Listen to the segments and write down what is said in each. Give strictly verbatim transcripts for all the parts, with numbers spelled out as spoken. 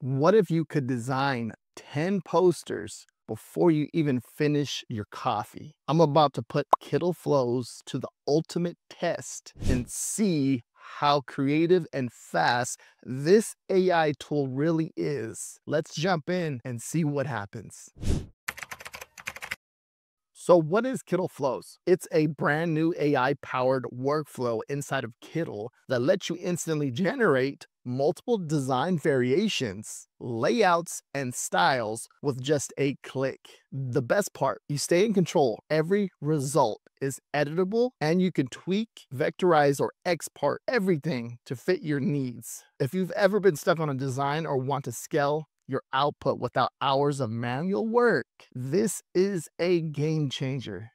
What if you could design ten posters before you even finish your coffee? I'm about to put Kittl Flows to the ultimate test and see how creative and fast this A I tool really is. Let's jump in and see what happens. So what is Kittl Flows? It's a brand new A I-powered workflow inside of Kittle that lets you instantly generate multiple design variations, layouts, and styles with just a click. The best part, you stay in control. Every result is editable and you can tweak, vectorize, or export everything to fit your needs. If you've ever been stuck on a design or want to scale your output without hours of manual work, this is a game changer.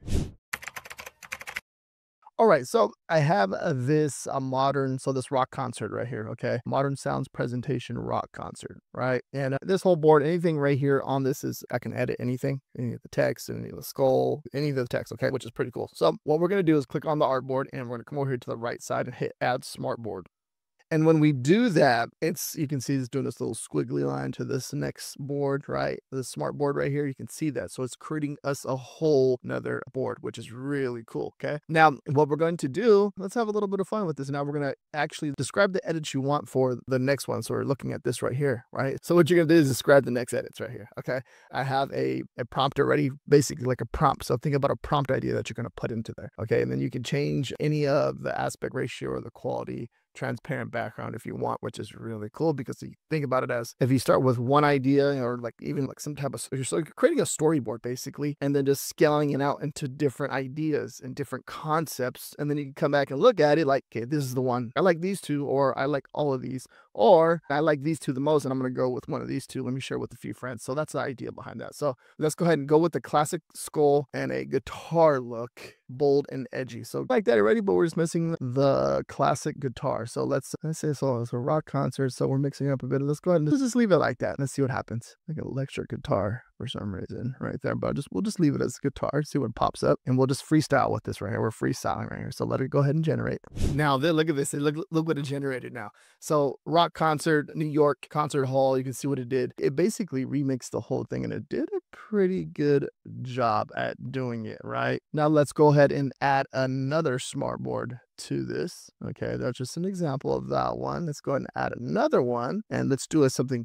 All right, so I have uh, this uh, modern, so this rock concert right here, okay? Modern sounds presentation rock concert, right? And uh, this whole board, anything right here on this is, I can edit anything, any of the text, any of the skull, any of the text, okay? Which is pretty cool. So what we're gonna do is click on the artboard and we're gonna come over here to the right side and hit add smartboard. And when we do that, it's, you can see it's doing this little squiggly line to this next board, right? The smart board right here, you can see that. So it's creating us a whole nother board, which is really cool, okay? Now, what we're going to do, let's have a little bit of fun with this. Now we're gonna actually describe the edits you want for the next one. So we're looking at this right here, right? So what you're gonna do is describe the next edits right here, okay? I have a, a prompt already, basically like a prompt. So think about a prompt idea that you're gonna put into there, okay? And then you can change any of the aspect ratio or the quality, transparent background if you want, which is really cool because you think about it as if you start with one idea or like even like some type of, you're so creating a storyboard basically, and then just scaling it out into different ideas and different concepts. And then you can come back and look at it like, okay, this is the one. I like these two, or I like all of these, or I like these two the most, and I'm going to go with one of these two. Let me share with a few friends. So that's the idea behind that. So let's go ahead and go with the classic skull and a guitar look, bold and edgy. So like that already, but we're just missing the classic guitar. So let's, let's say so it's a rock concert. So we're mixing up a bit. Let's go ahead and let's just leave it like that. Let's see what happens. Like an electric guitar for some reason right there, but just, we'll just leave it as guitar, see what pops up, and we'll just freestyle with this right here. We're freestyling right here. So let it go ahead and generate. Now then, look at this. Look, look what it generated now. So rock concert, New York concert hall. You can see what it did. It basically remixed the whole thing and it did a pretty good job at doing it, right? Now let's go ahead and add another smartboard to this. Okay, that's just an example of that one. Let's go ahead and add another one and let's do a, something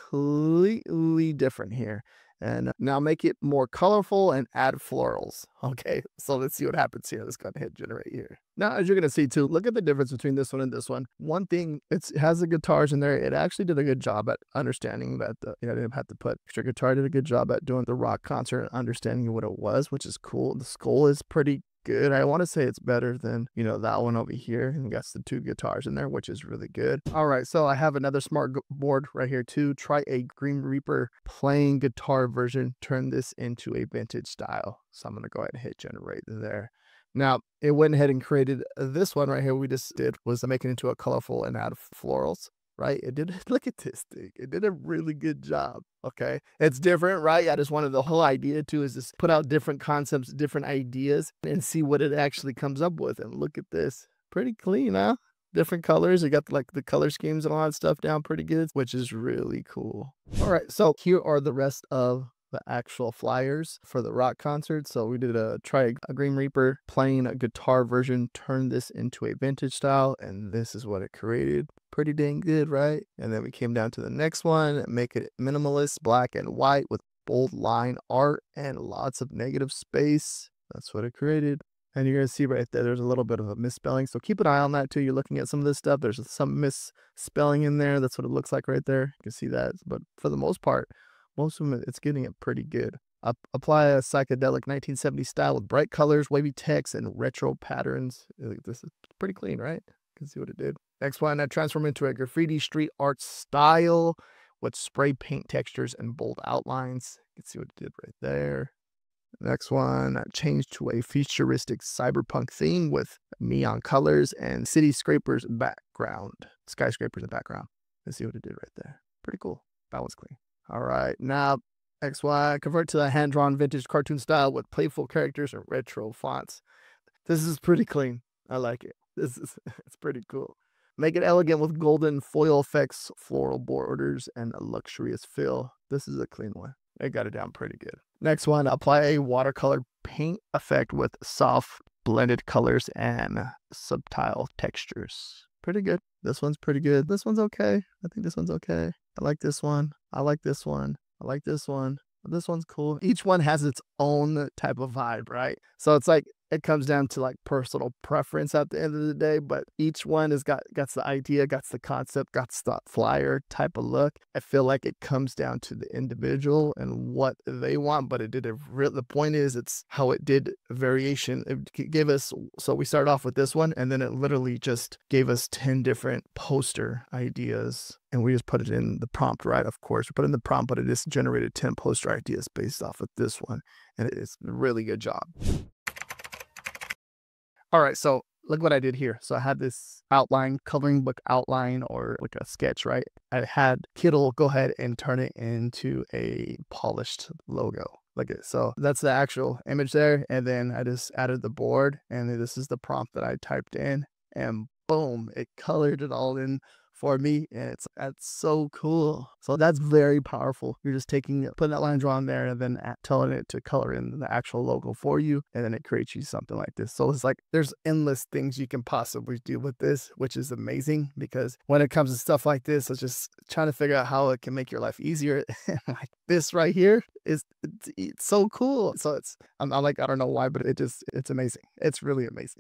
completely different here. And now make it more colorful and add florals. Okay, so let's see what happens here. Let's go ahead and hit generate here. Now, as you're going to see too, look at the difference between this one and this one. One thing, it's, it has the guitars in there. It actually did a good job at understanding that, the, you know, I didn't have to put extra guitar. Did a good job at doing the rock concert and understanding what it was, which is cool. The skull is pretty good. I want to say it's better than, you know, that one over here, and got the two guitars in there, which is really good. All right, so I have another smart board right here too. Try a Green Reaper playing guitar version. Turn this into a vintage style. So I'm going to go ahead and hit generate there. Now it went ahead and created this one right here. We just did was make it into a colorful and add florals. Right? It did, look at this thing. It did a really good job. Okay. It's different, right? I just wanted the whole idea too is just put out different concepts, different ideas, and see what it actually comes up with. And look at this. Pretty clean, huh? Different colors. You got like the color schemes and all that stuff down pretty good, which is really cool. All right. So here are the rest of the actual flyers for the rock concert. So we did a try a Green Reaper playing a guitar version, turn this into a vintage style, and this is what it created. Pretty dang good, right? And then we came down to the next one, make it minimalist, black and white with bold line art and lots of negative space. That's what it created. And you're going to see right there, there's a little bit of a misspelling. So keep an eye on that too. You're looking at some of this stuff. There's some misspelling in there. That's what it looks like right there. You can see that. But for the most part, most of them, it's getting it pretty good. Up, apply a psychedelic nineteen seventies style with bright colors, wavy text, and retro patterns. This is pretty clean, right? You can see what it did. Next one, I transform into a graffiti street art style with spray paint textures and bold outlines. You can see what it did right there. Next one, I changed to a futuristic cyberpunk theme with neon colors and city scrapers background, skyscrapers in background. Let's see what it did right there. Pretty cool. That was clean. All right, now X Y, convert to a hand-drawn vintage cartoon style with playful characters and retro fonts. This is pretty clean. I like it. This is, it's pretty cool. Make it elegant with golden foil effects, floral borders, and a luxurious feel. This is a clean one. I got it down pretty good. Next one, apply a watercolor paint effect with soft blended colors and subtle textures. Pretty good. This one's pretty good. This one's okay. I think this one's okay. I like this one. I like this one. I like this one. This one's cool. Each one has its own type of vibe, right? So it's like, it comes down to like personal preference at the end of the day, but each one has got, got the idea, got the concept, got the flyer type of look. I feel like it comes down to the individual and what they want, but it did a real, the point is it's how it did variation. It gave us, so we started off with this one and then it literally just gave us ten different poster ideas and we just put it in the prompt, right? Of course, we put in the prompt, but it just generated ten poster ideas based off of this one. And it's a really good job. All right, so look what I did here. So I had this outline, coloring book outline or like a sketch, right? I had Kittle go ahead and turn it into a polished logo. Like it. So that's the actual image there. And then I just added the board and then this is the prompt that I typed in and boom, it colored it all in for me, and it's that's so cool. So that's very powerful. You're just taking putting that line drawn there and then at, telling it to color in the actual logo for you, and then it creates you something like this. So it's like there's endless things you can possibly do with this, which is amazing because when it comes to stuff like this, it's just trying to figure out how it can make your life easier. Like this right here is it's, it's so cool. So it's I'm, I'm like I don't know why, but it just it's amazing. It's really amazing.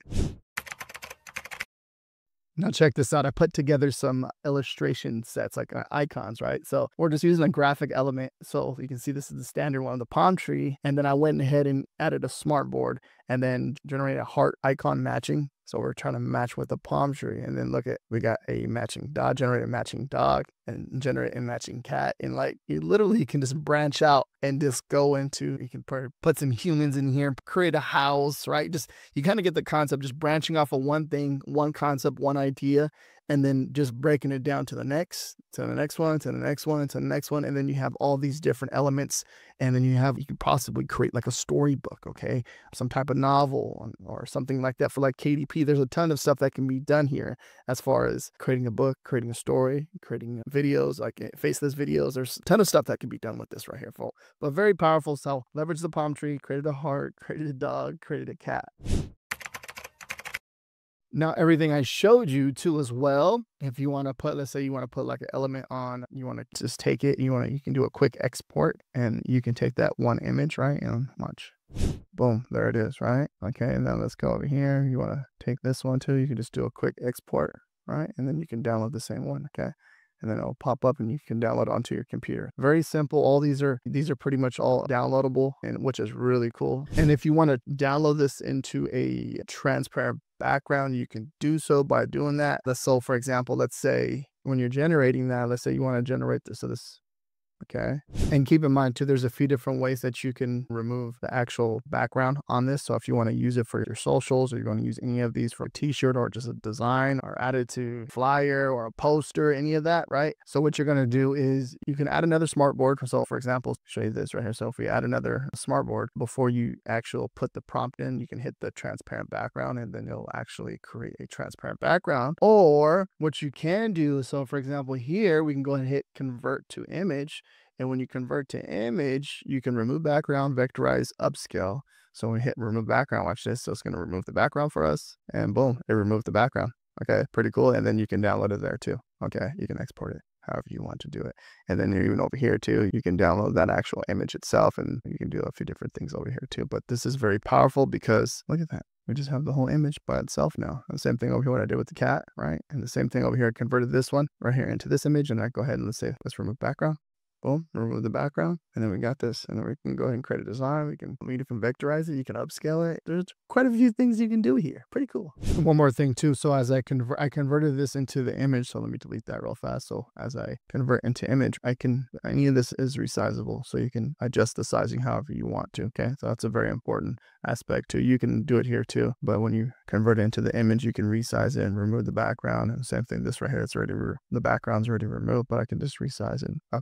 Now check this out. I put together some illustration sets, like uh, icons, right? So we're just using a graphic element. So you can see this is the standard one, the palm tree. And then I went ahead and added a smart board and then generated a heart icon matching. So we're trying to match with the palm tree. And then look at, we got a matching dog, generate a matching dog and generate a matching cat. And like, you literally can just branch out and just go into, you can put some humans in here, create a house, right? Just, you kind of get the concept, just branching off of one thing, one concept, one idea, and then just breaking it down to the next, to the next one, to the next one, to the next one. And then you have all these different elements. And then you have, you could possibly create like a storybook, okay? Some type of novel or something like that for like K D P. There's a ton of stuff that can be done here as far as creating a book, creating a story, creating videos, like faceless videos. There's a ton of stuff that can be done with this right here, folks. But very powerful. So leverage the palm tree, created a heart, created a dog, created a cat. Now, everything I showed you too as well, if you want to put, let's say you want to put like an element on, you want to just take it, you want to, you can do a quick export and you can take that one image, right? And watch, boom, there it is, right? Okay, and then let's go over here. You want to take this one too, you can just do a quick export, right? And then you can download the same one, okay? And then it'll pop up and you can download it onto your computer. Very simple. All these are, these are pretty much all downloadable, and which is really cool. And if you want to download this into a transparent background, you can do so by doing that. Let's so for example, let's say when you're generating that, let's say you want to generate this, so this, okay. And keep in mind too, there's a few different ways that you can remove the actual background on this. So if you want to use it for your socials, or you want to use any of these for a t-shirt or just a design or add it to flyer or a poster, any of that, right? So what you're going to do is you can add another smart board. So for example, show you this right here. So if we add another smart board, before you actually put the prompt in, you can hit the transparent background and then it'll actually create a transparent background. Or what you can do, so for example, here we can go ahead and hit convert to image. And when you convert to image, you can remove background, vectorize, upscale. So when we hit remove background, watch this. So it's going to remove the background for us and boom, it removed the background. Okay, pretty cool. And then you can download it there too. Okay, you can export it however you want to do it. And then even over here too, you can download that actual image itself and you can do a few different things over here too. But this is very powerful because look at that. We just have the whole image by itself now. And the same thing over here, what I did with the cat, right? And the same thing over here, I converted this one right here into this image. And I go ahead and let's say, let's remove background. Boom, remove the background, and then we got this, and then we can go ahead and create a design. We can, you can vectorize it, you can upscale it. There's quite a few things you can do here. Pretty cool. One more thing too. So as I convert, I converted this into the image. So let me delete that real fast. So as I convert into image, I can, any of this is resizable. So you can adjust the sizing however you want to. Okay. So that's a very important aspect too. You can do it here too. But when you convert it into the image, you can resize it and remove the background. And same thing, this right here, it's already, the background's already removed, but I can just resize and upscale it.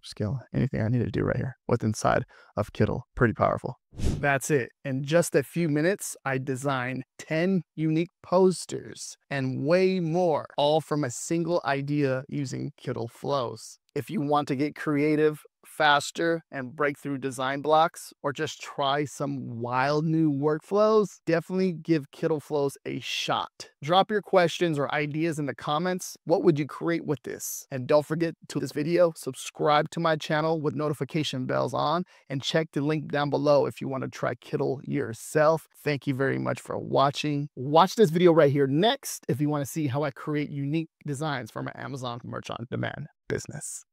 anything I need to do right here with inside of Kittle. Pretty powerful. That's it. In just a few minutes, I designed ten unique posters and way more, all from a single idea using Kittl Flows. If you want to get creative, faster, and break through design blocks, or just try some wild new workflows, definitely give Kittl Flows a shot. Drop your questions or ideas in the comments. What would you create with this? And don't forget to this video, subscribe to my channel with notification bells on, and check the link down below if you want to try Kittle yourself. Thank you very much for watching. Watch this video right here next if you want to see how I create unique designs for my Amazon merch on demand business.